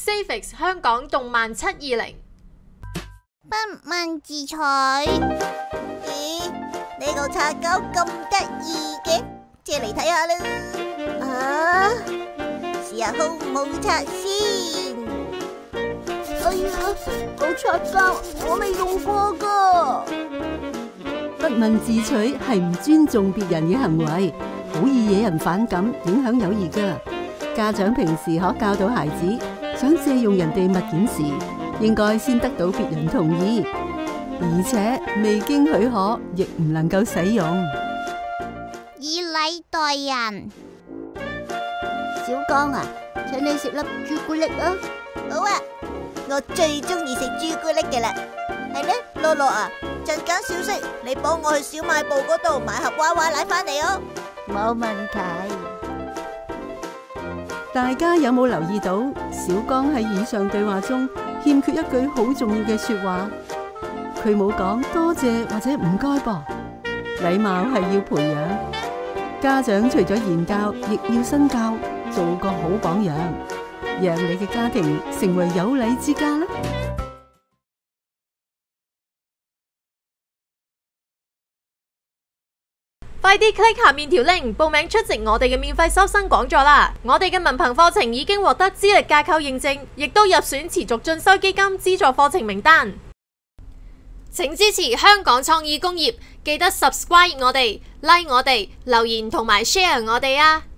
Savix 香港動漫720。 不問自取。咦？呢個擦膠咁得意嘅，借嚟睇下啦。啊！試下好唔好擦先？哎呀，個擦膠我未用過噶。 不問自取係唔尊重別人嘅行為，好易惹人反感，影響友誼噶。家長平時可教導孩子，想借用人哋物件時，應該先得到別人同意，而且未經許可亦唔能夠使用。 以禮待人。小剛啊，請你食粒朱古力啊！好啊，我最中意食朱古力嘅啦。係呢，樂樂啊，陣間小息你幫我去小賣部嗰度買盒娃娃奶返嚟哦。冇問題。 大家有冇留意到小剛喺以上對話中欠缺一句好重要嘅說話？佢冇講多謝或者唔該噃。禮貌係要培養，家長除咗言教，亦要身教，做個好榜樣，讓你嘅家庭成為有禮之家啦。 快啲 click 下面條 link 報名出席我哋嘅免費收生講座啦！我哋嘅文憑課程已經獲得資歷架構認證，亦都入選持續進修基金資助課程名單。請支持香港創意工業，記得 subscribe 我哋、like 我哋、留言同埋 share 我哋啊！